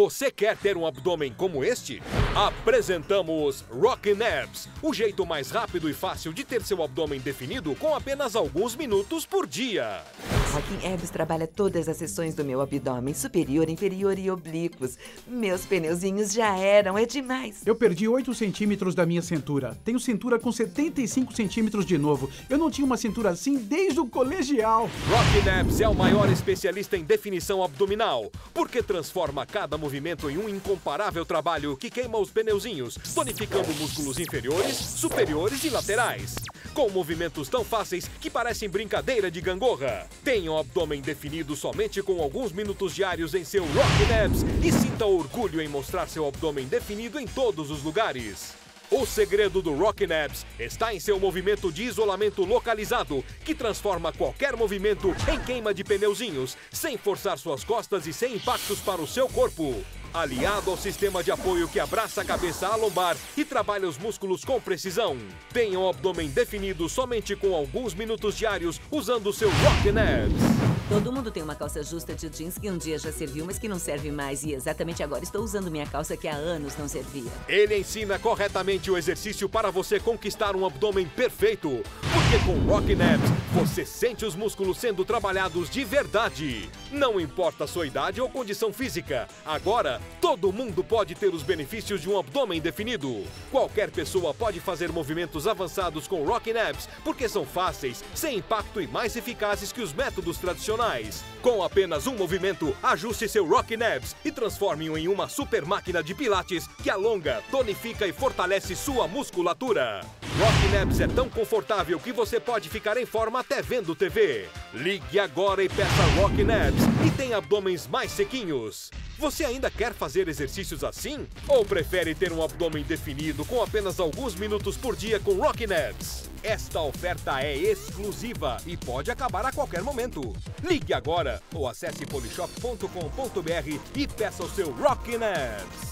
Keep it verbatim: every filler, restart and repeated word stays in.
Você quer ter um abdômen como este? Apresentamos Rockin' Abs, o jeito mais rápido e fácil de ter seu abdômen definido com apenas alguns minutos por dia. Rockin' Abs trabalha todas as seções do meu abdômen, superior, inferior e oblíquos. Meus pneuzinhos já eram, é demais. Eu perdi oito centímetros da minha cintura. Tenho cintura com setenta e cinco centímetros de novo. Eu não tinha uma cintura assim desde o colegial. Rockin' Abs é o maior especialista em definição abdominal, porque transforma cada movimento em um incomparável trabalho que queima os pneuzinhos, tonificando músculos inferiores, superiores e laterais. Com movimentos tão fáceis que parecem brincadeira de gangorra. Tenha o abdômen definido somente com alguns minutos diários em seu Rockin' Abs e sinta orgulho em mostrar seu abdômen definido em todos os lugares. O segredo do Rockin' Abs está em seu movimento de isolamento localizado, que transforma qualquer movimento em queima de pneuzinhos, sem forçar suas costas e sem impactos para o seu corpo. Aliado ao sistema de apoio que abraça a cabeça à lombar e trabalha os músculos com precisão. Tenha o abdômen definido somente com alguns minutos diários usando o seu Rockin' Abs. Todo mundo tem uma calça justa de jeans que um dia já serviu, mas que não serve mais. E exatamente agora estou usando minha calça que há anos não servia. Ele ensina corretamente o exercício para você conquistar um abdômen perfeito. Porque com Rockin' Abs, você sente os músculos sendo trabalhados de verdade. Não importa a sua idade ou condição física. Agora, todo mundo pode ter os benefícios de um abdômen definido. Qualquer pessoa pode fazer movimentos avançados com Rockin' Abs, porque são fáceis, sem impacto e mais eficazes que os métodos tradicionais. Com apenas um movimento, ajuste seu Rockin' Abs e transforme-o em uma super máquina de pilates que alonga, tonifica e fortalece sua musculatura. Rockin' Abs é tão confortável que você pode ficar em forma até vendo T V. Ligue agora e peça Rockin' Abs e tenha abdômenes mais sequinhos. Você ainda quer fazer exercícios assim? Ou prefere ter um abdômen definido com apenas alguns minutos por dia com Rockin' Abs? Esta oferta é exclusiva e pode acabar a qualquer momento. Ligue agora ou acesse polishop ponto com ponto br e peça o seu Rockin' Abs.